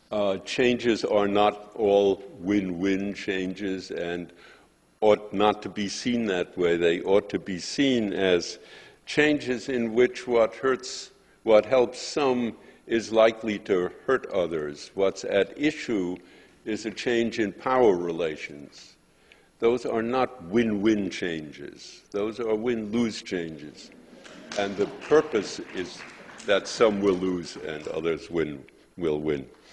changes are not all win-win changes and ought not to be seen that way. They ought to be seen as changes in which what helps some is likely to hurt others. What's at issue is a change in power relations. Those are not win-win changes. Those are win-lose changes. And the purpose is that some will lose and others will win.